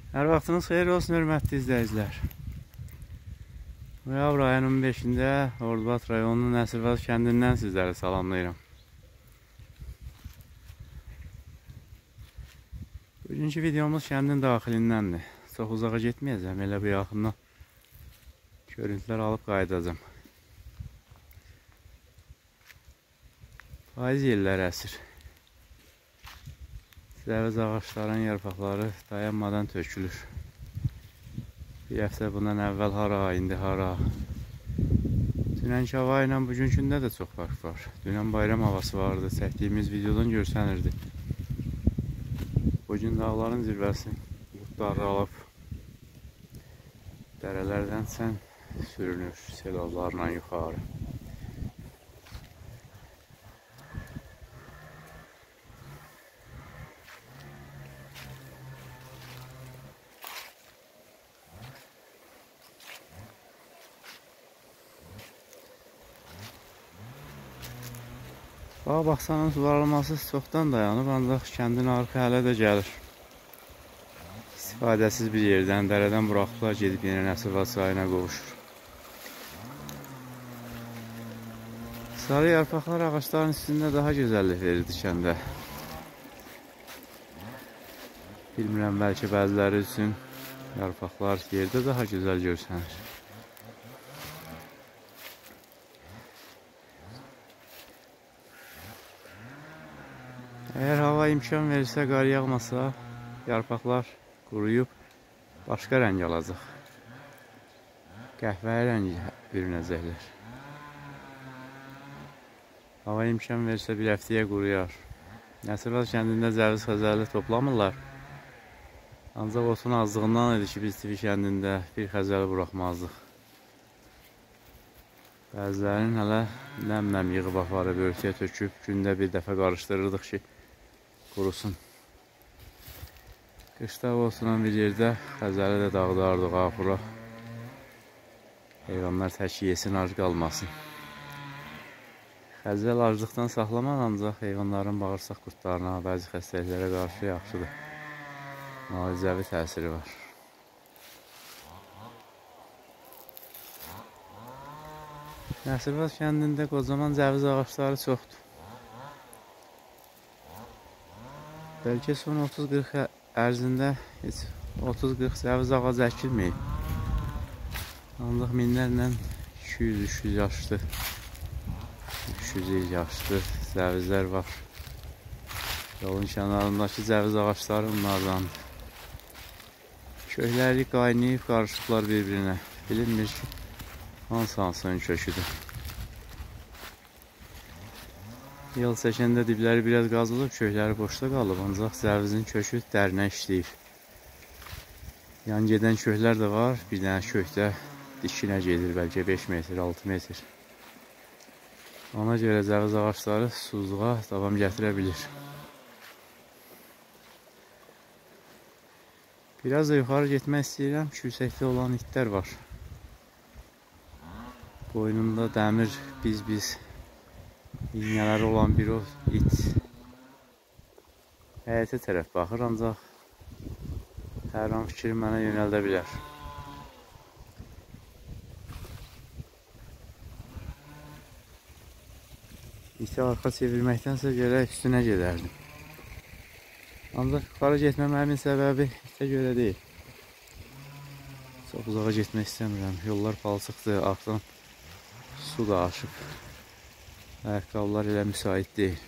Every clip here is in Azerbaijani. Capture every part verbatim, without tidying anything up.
Hər vaxtınız xeyir olsun, hörmətli izləyicilər. Noyabr ayının on beşində Ordubad rayonunun Nəsirvaz kəndindən sizləri salamlayıram. Bugünkü videomuz kəndin daxilindəndir. Çox uzağa getməyəcəm, elə bu yaxından görüntülər alıb qayıdacam. Payız yellər əsir. Zəviz ağaçların yarpaqları dayanmadan tökülür. Bir həftə bundan əvvəl hara, indi hara. Dünənki hava ilə bugünkündə də çox fark var. Dünən bayram havası vardı, çəkdiyimiz videodan görsənirdi. Bugün dağların zirvəsi buludları alıb dərələrdən sən sürünür selovlarla yuxarı. Bağa baxsanın suvarılması çoxdan dayanıb, ancaq kəndin arxı hələ də gəlir. İstifadəsiz bir yerdən, dərədən buraxıblar, gedib yenə Nəsirvaz çayına qovuşur. Sarı yarpaqlar ağaçların üstündə daha gözəllik verirdi kəndə. Bilmirəm, bəlkə bəziləri üçün yarpaqlar yerdə daha gözəl görsənir. Əgər hava imkan verirsə, qar yağmasa, yarpaqlar quruyub başqa rəng alacaq. Qəhvəyi rəngi bürünəcəklər. Hava imkan verirsə, bir həftəyə quruyar. Nəsirvaz kəndində cəviz xəzəli toplamırlar. Ancaq otun azlığından idi ki, biz Tivi kəndində bir xəzəli buraxmazdıq. Bəzilərinin hələ nəm-nəm yığıb aparıb, örtüyə töküb, gündə bir dəfə qarışdırırdıq ki, qurusun. Qışda olsun bir yerdə xəzəli də dağıdardıq axura. Heyvanlar tək yesin, ac qalmasın. Xəzəl aclıqdan saxlamaq ancaq heyvanların bağırsaq qurtlarına, bəzi xəstəliklərə qarşı yaxşıdır. Müalicəvi təsiri var. Nəsirvaz kəndində qocaman cəviz ağaçları çoxdur. Bəlkə son otuz qırx ərzində heç otuz qırx cəviz ağacı əkilməyib. Ancaq minlərlə iki yüz üç yüz yaşlı, üç yüz il yaşlı cəvizlər var. Yolun kənarındakı cəviz ağaçları onlardandır. Kökləri qaynayıb, qarışıblar bir-birinə. Bilinmir ki, hansı-hansının köküdür. Yıl çəkəndə dibləri biraz qazılıb, kökləri boşda qalıb, ancaq cəvizin kökü dərinə işləyir. Yan gedən köklər də var, bir dənə kökdə dikinə gedir, bəlkə beş metr, altı metr. Ona görə cəviz ağaçları susuzluğa davam gətirə bilir. Biraz da yuxarı getmək istəyirəm ki, yüksəkdə olan itlər var. Boynunda dəmir, biz-biz iğnələri olan bir o it həyətə tərəf baxır, ancaq hər an fikri mənə yönəldə bilər. İti arxa çevirməkdənsə gərək üstünə gedərdim. Ancaq yuxarı getməməmin səbəbi itə görə deyil. Çox uzağa getmək istəmirəm. Yollar palçıqdır, arxdan su da aşıb. Ayaqqabılar elə müsait deyil.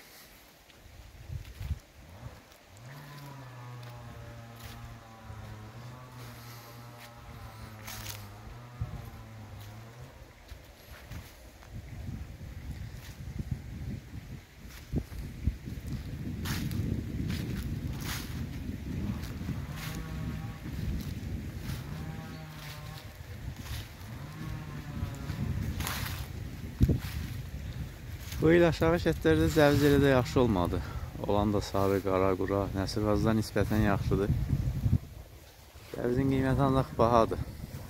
Bu il aşağı kətlərdə cəviz elə də yaxşı olmadı. Olan da sarı, qara, qura, Nəsirvazdan nisbətən yaxşıdır. Cəvizin qiyməti ancaq bahadır.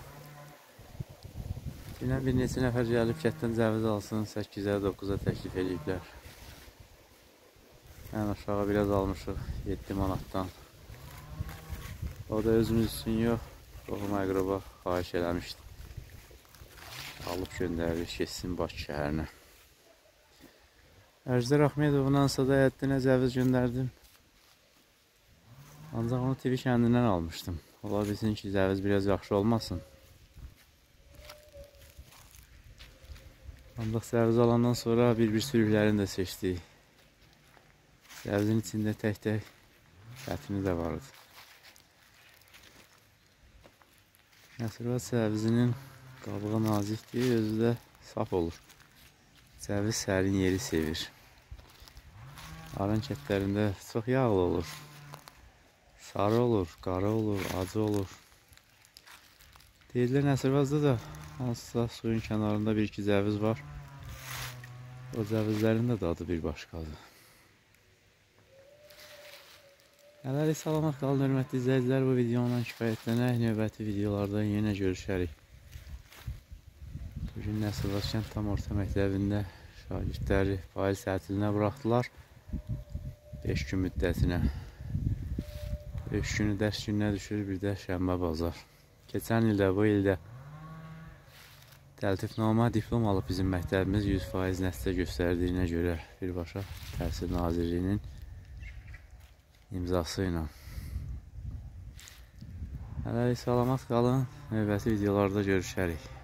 Dünən bir neçə nəfər gəlib kətdən cəviz alsın, səkkizə, doqquza təklif ediblər. Ən aşağı biraz almışıq, yeddi manatdan. O da özümüz üçün yox, qohum əqraba xahiş eləmişdi. Alıb göndərir, keçsin Bakı şəhərinə. Əjdər Axmedovun Ansada həyəttinə cəviz göndərdim. Ancaq onu Tivi kəndindən almışdım. Ola bilsin ki, cəviz biraz yaxşı olmasın. Ancaq cəviz alandan sonra bir-bir sürüklərini də seçdik. Cəvizin içində tək-tək çətini də vardı. Nəsirvat cəvizinin qabığı nazikdir, özü də saf olur. Cəviz sərin yeri sevir. Aran kətlərində çox yağlı olur. Sarı olur, qara olur, acı olur. Deyirlər Nəsirvazda da hansısa suyun kənarında bir-iki cəviz var. O cəvizlərin də dadı bir başqadır. Hələlik salamat qalın, hörmətli izləyicilər. Bu videondan kifayətlənək, növbəti videolarda yenə görüşərik. Bugün Nəsirvat kənd tam orta məktəbində şagirdləri payız tətilinə buraxdılar. beş gün müddətinə. beş günü dərs gününə düşür, bir də şənbə bazar. Keçən ildə, bu ildə təltifnamə diplom alıb bizim məktəbimiz yüz faiz nəticə göstərdiyinə görə birbaşa Təhsil Nazirliyinin imzası ilə. Hələlik salamat qalın, növbəti videolarda görüşərik.